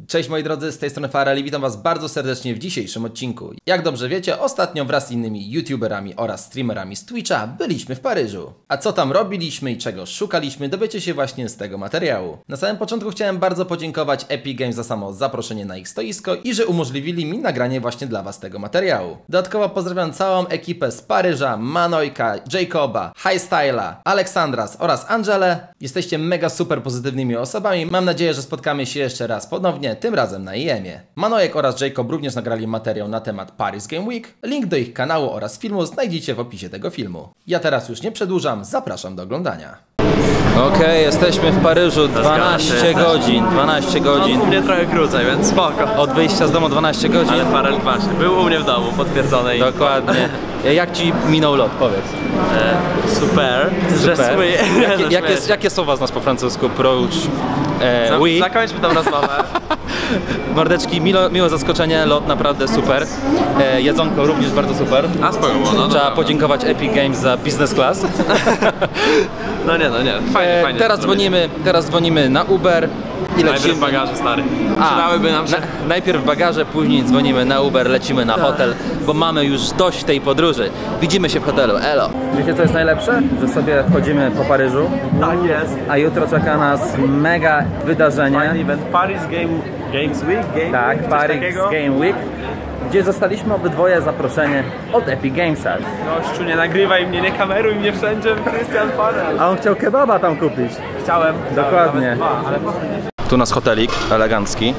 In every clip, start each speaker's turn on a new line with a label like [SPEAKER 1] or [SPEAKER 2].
[SPEAKER 1] Cześć moi drodzy, z tej strony Farel i witam was bardzo serdecznie w dzisiejszym odcinku. Jak dobrze wiecie, ostatnio wraz z innymi youtuberami oraz streamerami z Twitcha byliśmy w Paryżu. A co tam robiliśmy i czego szukaliśmy, dowiecie się właśnie z tego materiału. Na samym początku chciałem bardzo podziękować Epic Games za samo zaproszenie na ich stoisko i że umożliwili mi nagranie właśnie dla was tego materiału. Dodatkowo pozdrawiam całą ekipę z Paryża, Manojka, Jacoba, Highstyla, Aleksandras oraz Angelę. Jesteście mega super pozytywnymi osobami, mam nadzieję, że spotkamy się jeszcze raz ponownie, tym razem na IEM-ie. Manojek oraz Jacob również nagrali materiał na temat Paris Game Week. Link do ich kanału oraz filmu znajdziecie w opisie tego filmu. Ja teraz już nie przedłużam, zapraszam do oglądania. Okej, jesteśmy w Paryżu, 12 godzin.
[SPEAKER 2] No, u mnie trochę krócej, więc spoko.
[SPEAKER 1] Od wyjścia z domu 12 godzin.
[SPEAKER 2] Ale Farel właśnie, był u mnie w domu, potwierdzone.
[SPEAKER 1] Dokładnie. Jak ci minął lot, powiedz?
[SPEAKER 2] Super.
[SPEAKER 1] Jakie słowa znasz po francusku? Proach, oui.
[SPEAKER 2] Zakończmy tą rozmowę.
[SPEAKER 1] Mordeczki, miłe zaskoczenie, lot naprawdę super. Jedzonko również bardzo super.
[SPEAKER 2] A spoko było, no.
[SPEAKER 1] Trzeba podziękować Epic Games za business class.
[SPEAKER 2] No nie, fajnie.
[SPEAKER 1] Teraz dzwonimy na Uber.
[SPEAKER 2] Najpierw bagaże, stary. Przydałyby nam się.
[SPEAKER 1] Najpierw bagaże, później dzwonimy na Uber, lecimy na hotel, bo mamy już dość tej podróży. Widzimy się w hotelu, elo. Wiecie co jest najlepsze? Że sobie chodzimy po Paryżu.
[SPEAKER 2] Tak jest.
[SPEAKER 1] A jutro czeka nas mega wydarzenie.
[SPEAKER 2] Fajny event, Paris Games Week.
[SPEAKER 1] Tak, Paris Game Week, gdzie zostaliśmy obydwoje zaproszeni od Epic Gamesa.
[SPEAKER 2] Gościu, nie nagrywaj mnie, nie kameruj mnie wszędzie, Christian Farel.
[SPEAKER 1] A on chciał kebaba tam kupić.
[SPEAKER 2] Chciałem.
[SPEAKER 1] Dokładnie.
[SPEAKER 2] Ale
[SPEAKER 1] tu nasz hotelik elegancki.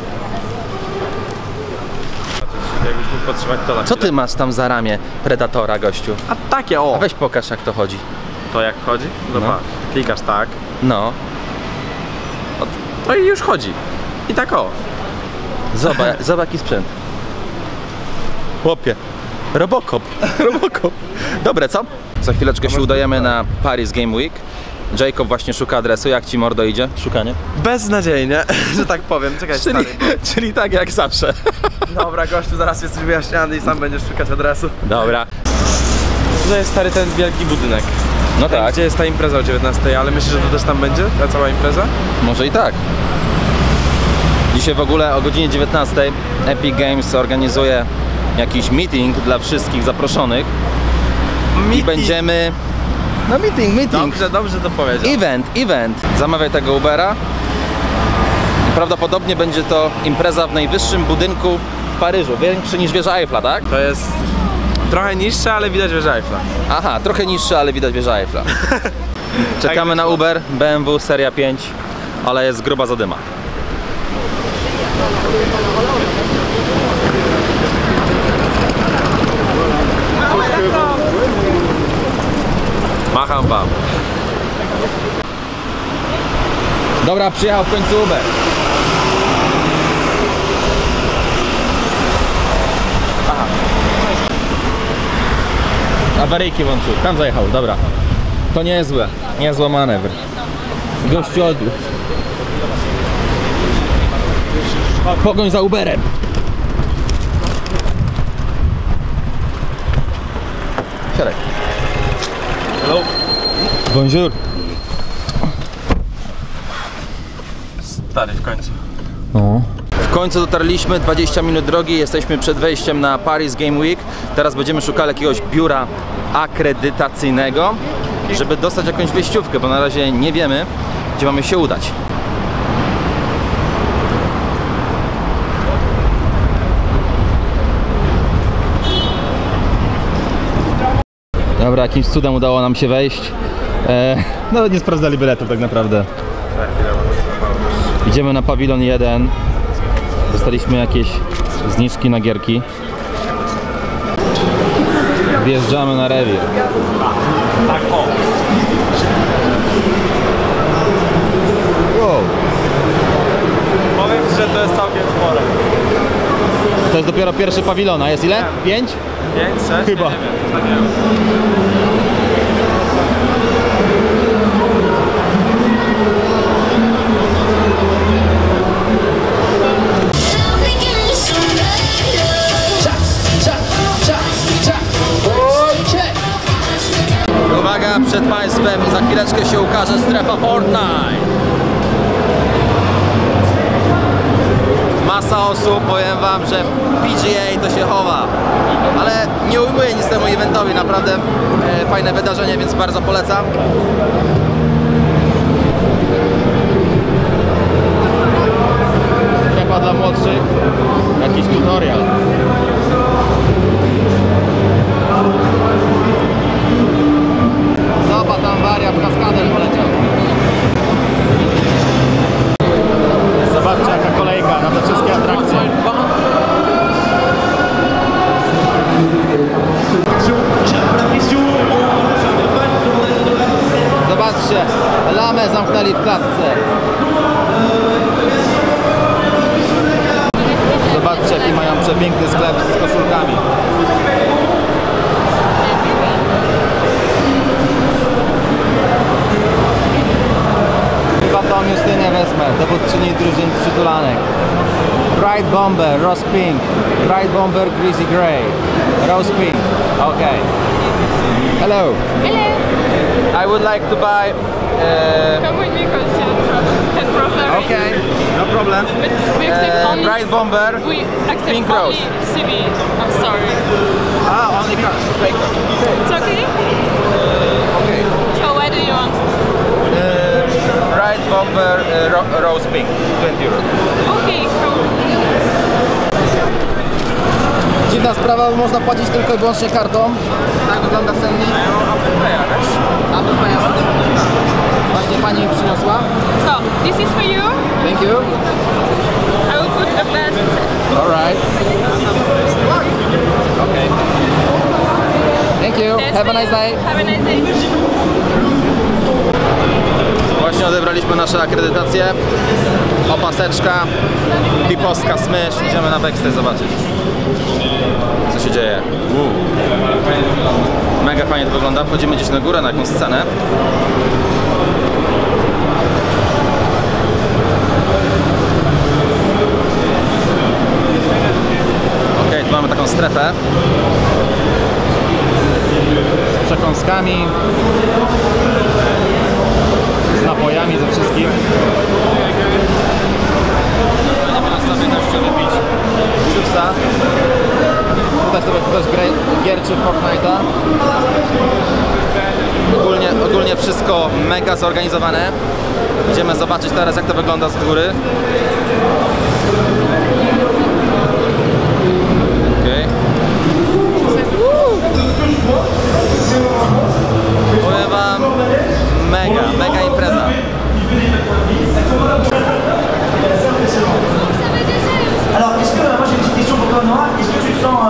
[SPEAKER 2] jakbyś mógł podtrzymać to na
[SPEAKER 1] Co ty masz tam za ramię Predatora, gościu?
[SPEAKER 2] A takie o!
[SPEAKER 1] A weź pokaż, jak to chodzi.
[SPEAKER 2] To jak chodzi? No. Klikasz tak.
[SPEAKER 1] No.
[SPEAKER 2] To i już chodzi. I tak o.
[SPEAKER 1] Zobacz jaki sprzęt. Chłopie. Robocop. Dobre, co? Za chwileczkę się udajemy na Paris Game Week. Jacob właśnie szuka adresu. Jak ci, mordo, idzie? Szukanie?
[SPEAKER 2] Beznadziejnie, że tak powiem. Czekaj,
[SPEAKER 1] czyli tak jak zawsze.
[SPEAKER 2] Dobra, gościu, zaraz jesteś wyjaśniany i sam będziesz szukać adresu.
[SPEAKER 1] Dobra.
[SPEAKER 2] Tutaj jest stary ten wielki budynek.
[SPEAKER 1] No tak.
[SPEAKER 2] Gdzie jest ta impreza o 19, ale myślisz, że to też tam będzie? Ta cała impreza?
[SPEAKER 1] Może i tak. Dzisiaj w ogóle o godzinie 19 Epic Games organizuje jakiś meeting dla wszystkich zaproszonych. I będziemy... No meeting.
[SPEAKER 2] Dobrze to powiedział.
[SPEAKER 1] Event. Zamawiaj tego Ubera. Prawdopodobnie będzie to impreza w najwyższym budynku w Paryżu. Większy niż wieża Eiffla, tak?
[SPEAKER 2] To jest trochę niższe, ale widać wieżę Eiffla.
[SPEAKER 1] Aha, trochę niższe, ale widać wieża Eiffla. Czekamy na Uber, BMW seria 5, ale jest gruba zadyma.
[SPEAKER 2] Macham wam.
[SPEAKER 1] Dobra, przyjechał w końcu Uber. Aha. Awaryjki włączył. Tam zajechał, dobra. To niezły manewr. Gościu odbił. Pogoń za Uberem. Siadaj.
[SPEAKER 2] Hello.
[SPEAKER 1] Bonjour.
[SPEAKER 2] Stary, w końcu.
[SPEAKER 1] W końcu dotarliśmy, 20 minut drogi, jesteśmy przed wejściem na Paris Game Week. Teraz będziemy szukali jakiegoś biura akredytacyjnego, żeby dostać jakąś wejściówkę, bo na razie nie wiemy, gdzie mamy się udać. Dobra, jakimś cudem udało nam się wejść. Nawet nie sprawdzali biletów tak naprawdę. Idziemy na pawilon 1. Dostaliśmy jakieś zniżki na gierki. Wjeżdżamy na rewir.
[SPEAKER 2] Tak o.
[SPEAKER 1] Wow.
[SPEAKER 2] Powiem ci, że to jest całkiem spore.
[SPEAKER 1] To jest dopiero pierwszy pawilon, a jest ile? 5?
[SPEAKER 2] 5, 6?
[SPEAKER 1] Chyba.
[SPEAKER 2] Nie wiem.
[SPEAKER 1] Uwaga, przed Państwem za chwileczkę się ukaże strefa Fortnite. masa osób, powiem wam, że PGA to się chowa. Ale nie ujmuję nic temu eventowi, naprawdę fajne wydarzenie, więc bardzo polecam. Strefa dla młodszych, jakiś tutorial. Zobacz, tam wariat kaskader poleciał. Zobaczcie jaka kolejka na te wszystkie atrakcje. Zobaczcie, lamę zamknęli w klatce. Zobaczcie jaki mają przepiękny sklep z koszulkami. Chyba tą Justynę wezmę, dowódczyni drużyn przytulanek. Bright Bomber, Rose Pink. Bright Bomber, Greasy Grey. Rose Pink. Okay. Hello.
[SPEAKER 3] Hello.
[SPEAKER 1] I would like to buy...
[SPEAKER 3] Come with me because you can problem.
[SPEAKER 1] Okay, no problem.
[SPEAKER 3] But we accept only...
[SPEAKER 1] Bright Bomber,
[SPEAKER 3] We accept
[SPEAKER 1] Pink
[SPEAKER 3] only
[SPEAKER 1] Rose.
[SPEAKER 3] CB. I'm sorry.
[SPEAKER 1] Ah, only cars. Great.
[SPEAKER 3] It's okay?
[SPEAKER 1] Okay.
[SPEAKER 3] So what do you want?
[SPEAKER 1] Bright Bomber, Rose Pink, 20 euro.
[SPEAKER 3] Okay, cool.
[SPEAKER 1] Dziwna sprawa, bo można płacić tylko i wyłącznie kartą. Tak wygląda cennik. Apple Pay. Właśnie pani mi przyniosła.
[SPEAKER 3] So, this is for you.
[SPEAKER 1] Thank you.
[SPEAKER 3] I will put a bed.
[SPEAKER 1] Alright. Okay. Thank you.
[SPEAKER 3] That's
[SPEAKER 1] Have a
[SPEAKER 3] for
[SPEAKER 1] nice
[SPEAKER 3] you.
[SPEAKER 1] day.
[SPEAKER 3] Have a nice day.
[SPEAKER 1] Właśnie odebraliśmy nasze akredytacje. Opaseczka, pipowska smysz. Idziemy na backstage zobaczyć, co się dzieje. Mega fajnie to wygląda. Wchodzimy gdzieś na górę, na jakąś scenę. Ok, tu mamy taką strefę z przekąskami, z napojami, ze wszystkim. Nie można sobie na jeszcze wypić juice'a. Tutaj sobie ktoś gierczy Fortnite'a. Ogólnie wszystko mega zorganizowane. Idziemy zobaczyć teraz jak to wygląda z góry. Okay. Powiem wam, mega impreza.
[SPEAKER 4] Alors, est-ce que, moi j'ai une petite question pour toi, Noah, est-ce que tu te sens...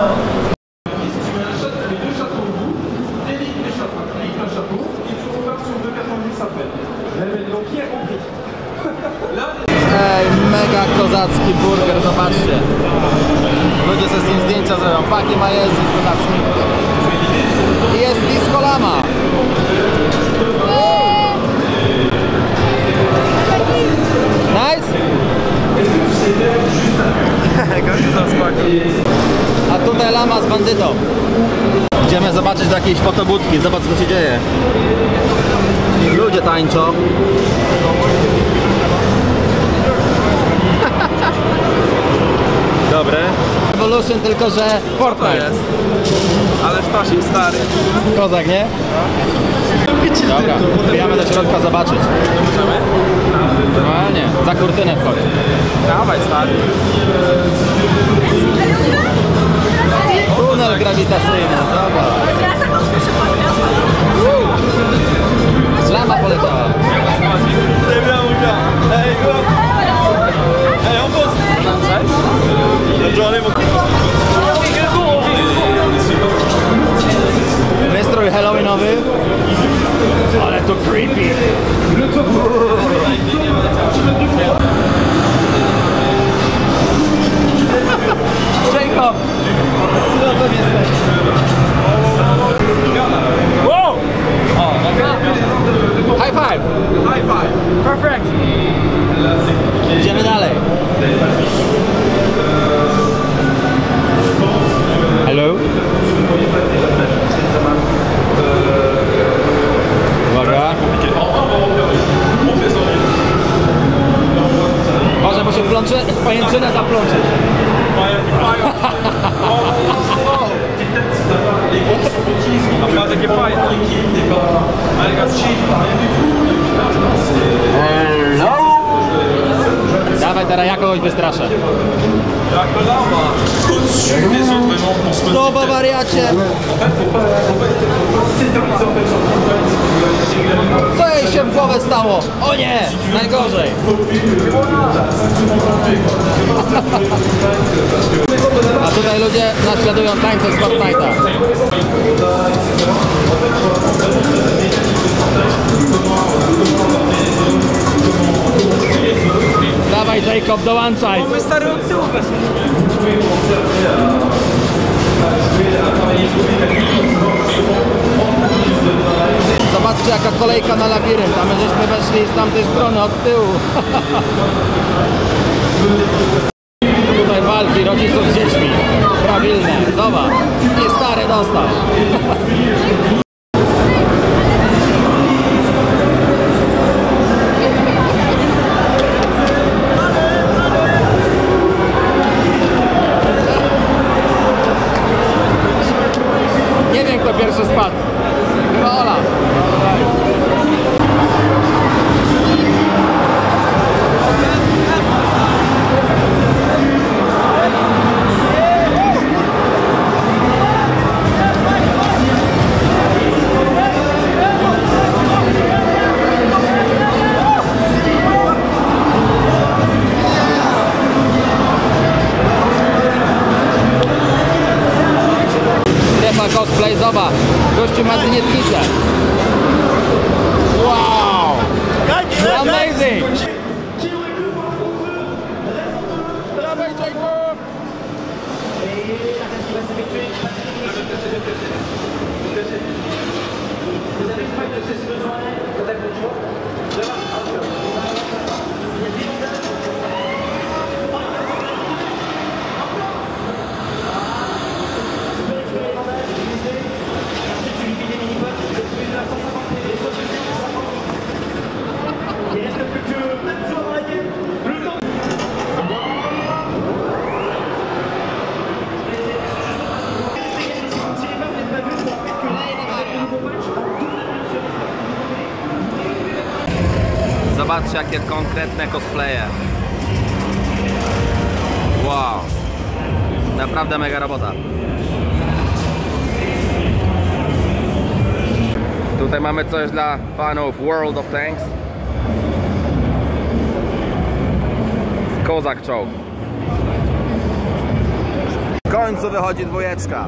[SPEAKER 1] Ej, mega kozacki burger, zobaczcie. Ludzie sobie z nim zdjęcia zrobią, paki ma język kozacki. I jest disco lama. Nice? A tutaj lama z bandytą. Idziemy zobaczyć do jakiejś fotobudki, zobacz co się dzieje. Ludzie tańczą.
[SPEAKER 2] Dobre.
[SPEAKER 1] Evolution, tylko że Fortnite
[SPEAKER 2] jest. Ale Stasiek stary.
[SPEAKER 1] Kozak, nie? Dobra, wbijamy do środka zobaczyć.
[SPEAKER 2] Możemy?
[SPEAKER 1] Normalnie, za kurtynę wchodzi.
[SPEAKER 2] Dawaj stary.
[SPEAKER 1] Tunel grawitacyjny, dobra. Lama poleciała.
[SPEAKER 2] Ej, on boss.
[SPEAKER 1] Wystrój halloweenowy. Ale to creepy. Jacob! Co to jesteś?
[SPEAKER 2] Wow!
[SPEAKER 1] O, high five!
[SPEAKER 2] High five. Perfect.
[SPEAKER 1] Idziemy dalej.
[SPEAKER 2] A ma takie fajne. Mega
[SPEAKER 1] Dawaj, teraz ja kogoś wystraszę.
[SPEAKER 2] jako lama.
[SPEAKER 1] Zdoba wariacie! Co jej się w głowę stało? O nie! Najgorzej! A tutaj ludzie naśladują tańce z Fortnite'a. Dawaj Jacob, dołączaj!
[SPEAKER 2] My stary od tyłu weszli.
[SPEAKER 1] Zobaczcie jaka kolejka na labirynt, a my żeśmy weszli z tamtej strony od tyłu. Tutaj walki rodziców z dziećmi. Prawilne, zobacz. I stary dostał. Nie wiem kto pierwszy spadł. Chyba Ola. Cosplay, zobacz, gościu ma dnietnicę. Wow! Amazing! Dawaj, Jacob! Zobaczcie jakie konkretne cosplaye. Wow. Naprawdę mega robota. Tutaj mamy coś dla fanów World of Tanks. Kozak czołg. W końcu wychodzi dwójeczka.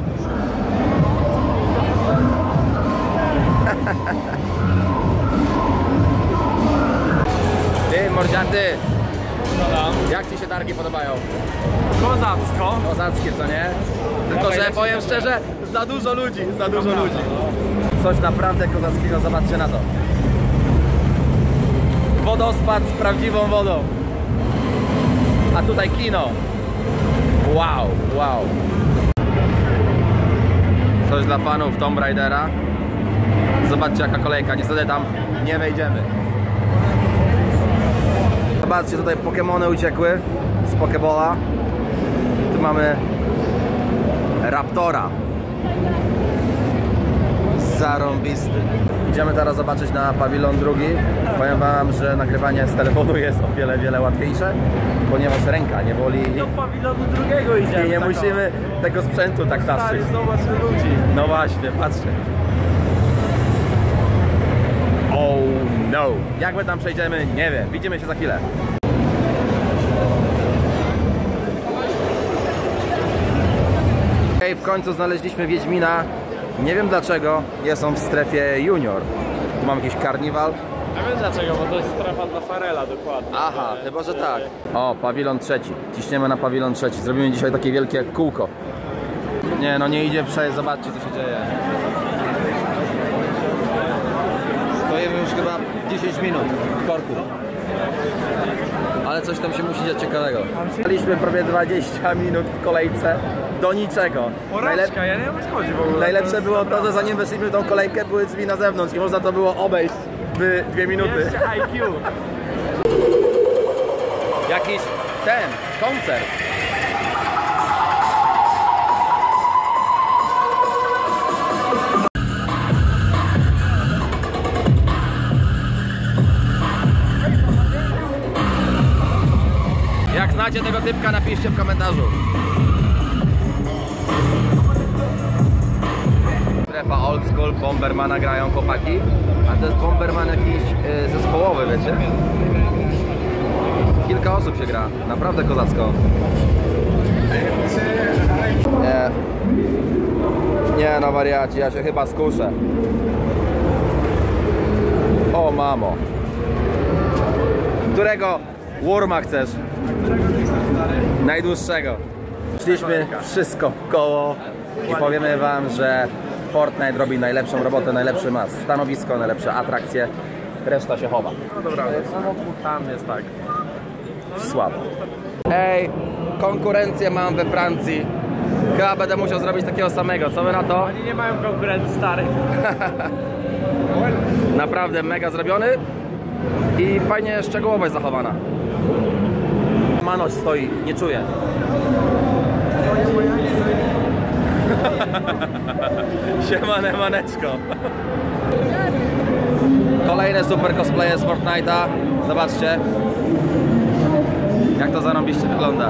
[SPEAKER 1] Ty, mordziaty! Jak ci się targi podobają?
[SPEAKER 2] Kozacko.
[SPEAKER 1] Kozackie, co nie? Tylko, że powiem szczerze, za dużo ludzi, Coś naprawdę kozackiego, zobaczcie na to. Wodospad z prawdziwą wodą. A tutaj kino. Wow, wow. Coś dla fanów Tomb Raidera. Zobaczcie jaka kolejka, niestety tam nie wejdziemy. Zobaczcie, tutaj Pokemony uciekły z Pokebola. Tu mamy Raptora. Zarąbisty. Idziemy teraz zobaczyć na pawilon drugi. Powiem wam, że nagrywanie z telefonu jest o wiele, wiele łatwiejsze, ponieważ ręka nie boli.
[SPEAKER 2] Do pawilonu drugiego idziemy.
[SPEAKER 1] I nie musimy tego sprzętu tak taszczyć.
[SPEAKER 2] Zobacz ludzi.
[SPEAKER 1] No właśnie, patrzcie. Oh no. Jak my tam przejdziemy, nie wiem. Widzimy się za chwilę. Okej, w końcu znaleźliśmy Wiedźmina. Nie wiem dlaczego, jest on w strefie junior. Tu mam jakiś karniwal.
[SPEAKER 2] Nie wiem dlaczego, bo to jest strefa dla Farela dokładnie.
[SPEAKER 1] Aha, chyba że tak. O, pawilon trzeci. Ciśniemy na pawilon trzeci. Zrobimy dzisiaj takie wielkie kółko. Nie, no nie idzie przejść, zobaczcie co się dzieje. Stoimy już chyba 10 minut w korku. Ale coś tam się musi dziać ciekawego. Staliśmy prawie 20 minut w kolejce do niczego.
[SPEAKER 2] Porażka, ja nie wiem o co chodzi w ogóle.
[SPEAKER 1] Najlepsze było to, że zanim weszliśmy w tą kolejkę, były drzwi na zewnątrz i można to było obejść w 2 minuty.
[SPEAKER 2] Jeszcze IQ.
[SPEAKER 1] Jakiś koncert. znacie tego typka, napiszcie w komentarzu. Strefa old school, Bombermana grają chłopaki. A to jest Bomberman jakiś zespołowy, wiecie? Kilka osób się gra, naprawdę kozacko. Nie no wariaci, ja się chyba skuszę. O mamo. Którego Worma chcesz? Najdłuższego. Szliśmy wszystko w koło i powiemy wam, że Fortnite robi najlepszą robotę, najlepszy ma stanowisko, najlepsze atrakcje. Reszta się chowa.
[SPEAKER 2] No dobra, samochód tam jest tak.
[SPEAKER 1] Słabo. Ej, konkurencję mam we Francji. Chyba będę musiał zrobić takiego samego, co wy na to?
[SPEAKER 2] Oni nie mają konkurencji, stary.
[SPEAKER 1] Naprawdę mega zrobiony i fajnie szczegółowość zachowana. Manoś stoi, nie czuję. Siemane maneczko. Kolejne super cosplaye z Fortnite'a. Zobaczcie, jak to zarąbiście wygląda.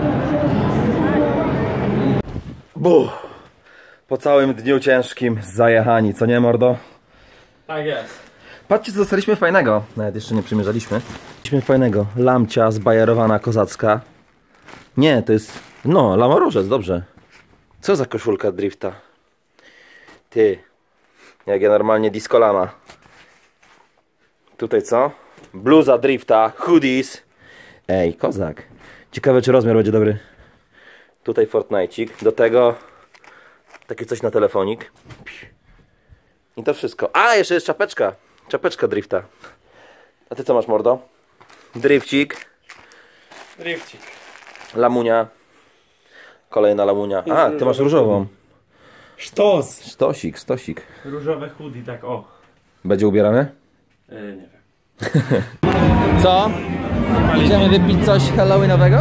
[SPEAKER 1] Po całym dniu ciężkim zajechani, co nie mordo?
[SPEAKER 2] Tak jest.
[SPEAKER 1] Patrzcie co dostaliśmy fajnego. Nawet jeszcze nie przymierzaliśmy. Dostaliśmy fajnego. Lamcia zbajerowana kozacka. Nie, to jest... No, lamorożec, dobrze. Co za koszulka drifta? Ty. Jak ja normalnie disco lama. Tutaj co? Bluza drifta, hoodies. Ej, kozak. Ciekawe czy rozmiar będzie dobry. Tutaj Fortnite'cik. Do tego takie coś na telefonik. I to wszystko. A, jeszcze jest czapeczka. Czapeczka drifta. A ty co masz, mordo? Drifcik.
[SPEAKER 2] Drifcik.
[SPEAKER 1] Lamunia. Kolejna lamunia. A, ty masz różową.
[SPEAKER 2] Sztos.
[SPEAKER 1] Stosik, stosik.
[SPEAKER 2] Różowe hoodie, tak o.
[SPEAKER 1] Będzie ubierane?
[SPEAKER 2] Nie wiem.
[SPEAKER 1] Co? Idziemy wypić coś halloweenowego?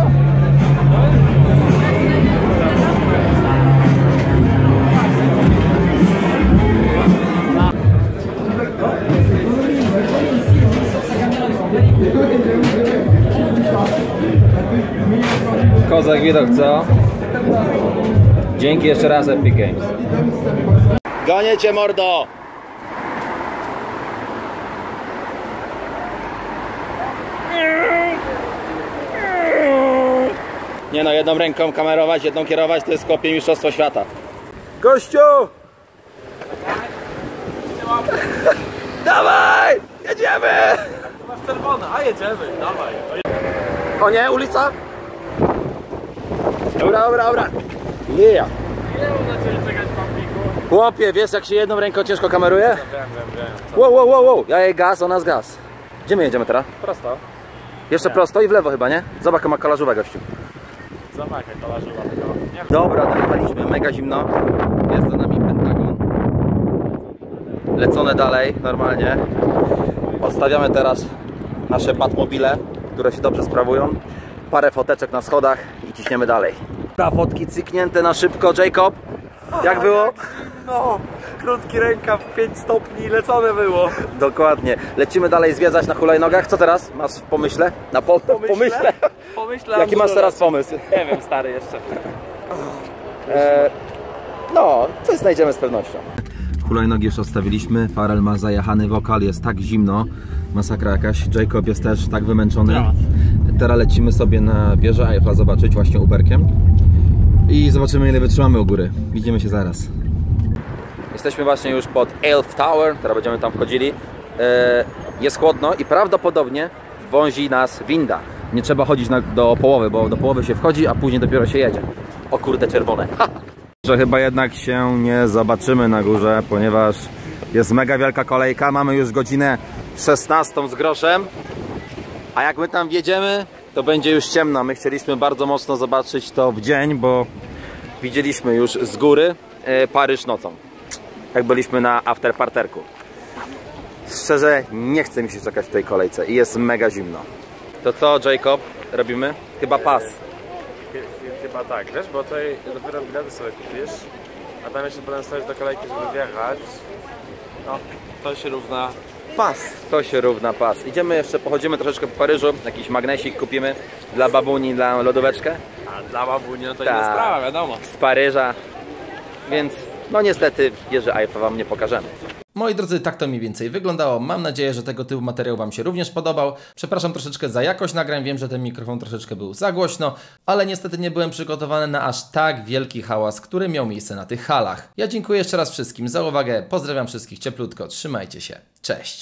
[SPEAKER 1] Kozak widok, co? Dzięki jeszcze raz Epic Games. Gonię cię, mordo! Nie no, jedną ręką kamerować, jedną kierować to jest kopie mistrzostwo świata. Gościu! Dawaj! Jedziemy!
[SPEAKER 2] Masz czerwone, a jedziemy, dawaj.
[SPEAKER 1] O nie, ulica? Dobra, dobra, dobra. Yeah.
[SPEAKER 2] Ile można cię czekać, pampiku?
[SPEAKER 1] Chłopie, wiesz jak się jedną ręką ciężko kameruje?
[SPEAKER 2] Wiem.
[SPEAKER 1] Wow, wow, wow, wow. Ja jej gaz, ona z gaz. Gdzie my jedziemy teraz?
[SPEAKER 2] Prosto.
[SPEAKER 1] Jeszcze prosto i w lewo chyba, nie? Zobacz, jaka ma kolażówę, gościu.
[SPEAKER 2] Zamaka kolarzywa tylko.
[SPEAKER 1] Dobra, dojechaliśmy, mega zimno. Jest za nami Pentagon. Lecone dalej, normalnie. Odstawiamy teraz nasze Batmobile, które się dobrze sprawują. Parę foteczek na schodach i ciśniemy dalej. Fotki cyknięte na szybko, Jacob. Jak było?
[SPEAKER 2] No, krótki rękaw, 5 stopni, lecone było.
[SPEAKER 1] Dokładnie. Lecimy dalej zwiedzać na hulajnogach. Co teraz masz w pomyśle? Pomyśle?
[SPEAKER 2] Pomyślałem,
[SPEAKER 1] Jaki masz teraz pomysł?
[SPEAKER 2] Nie wiem, stary, jeszcze.
[SPEAKER 1] No, coś znajdziemy z pewnością. Hulajnogi już odstawiliśmy. Farel ma zajechany wokal, jest tak zimno. Masakra jakaś. Jacob jest też tak wymęczony. Teraz lecimy sobie na wieżę Eiffla zobaczyć właśnie Uberkiem. I zobaczymy ile wytrzymamy u góry. Widzimy się zaraz. Jesteśmy właśnie już pod Eiffel Tower. Teraz będziemy tam wchodzili. Jest chłodno i prawdopodobnie wązi nas winda. Nie trzeba chodzić do połowy, bo do połowy się wchodzi, a później dopiero się jedzie. O kurde, czerwone. Że chyba jednak się nie zobaczymy na górze, ponieważ jest mega wielka kolejka. Mamy już godzinę 16 z groszem. A jak my tam wjedziemy, to będzie już ciemno. My chcieliśmy bardzo mocno zobaczyć to w dzień, bo widzieliśmy już z góry Paryż nocą. Jak byliśmy na afterparterku. Szczerze, nie chce mi się czekać w tej kolejce i jest mega zimno. To co, Jacob, robimy? Chyba pas.
[SPEAKER 2] Chyba tak, wiesz, bo tutaj dopiero bilety sobie kupisz, a tam jeszcze potem stoisz do kolejki, żeby wjechać. No, to się równa
[SPEAKER 1] pas. To się równa pas. Idziemy jeszcze, pochodzimy troszeczkę po Paryżu. Jakiś magnesik kupimy dla babuni, dla lodóweczkę.
[SPEAKER 2] A dla babuni no to
[SPEAKER 1] Ta.
[SPEAKER 2] inna sprawa, wiadomo.
[SPEAKER 1] Z Paryża. Więc no niestety wieży Eiffla wam nie pokażemy. Moi drodzy, tak to mniej więcej wyglądało. Mam nadzieję, że tego typu materiał wam się również podobał. Przepraszam troszeczkę za jakość nagrań, wiem, że ten mikrofon troszeczkę był za głośno, ale niestety nie byłem przygotowany na aż tak wielki hałas, który miał miejsce na tych halach. Ja dziękuję jeszcze raz wszystkim za uwagę, pozdrawiam wszystkich cieplutko, trzymajcie się, cześć!